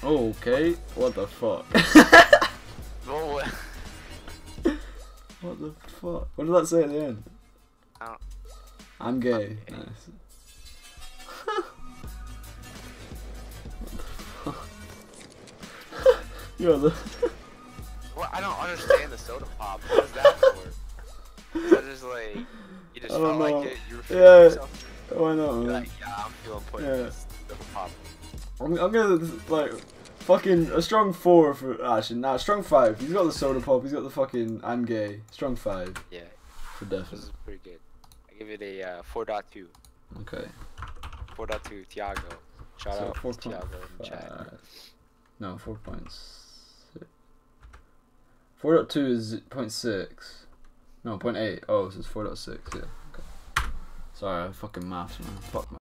Oh, okay. What the fuck? No way. What the fuck? What did that say at the end? I don't. I'm gay. I'm gay. Nice. What the fuck? You're the. Well, I don't understand the soda pop. What is that for? Is that just like you just I felt don't know. like it? You were feeling Yeah. yourself? Why not, You're man? like, yeah, I'm feeling putting Yeah. this soda pop. I'm gonna like fucking a strong 4 for actually nah strong 5. He's got the soda pop. He's got the fucking I'm gay. Strong 5 Yeah, for this definite. is pretty good. I give it a 4.2. Okay. 4.2 Tiago. Shout So out 4.5. Tiago in chat. No, 4 points. 4.2 is 0.6. No, 0.8. Oh, so it's 4.6. Yeah. Okay. Sorry, I fucking maths, man. Fuck.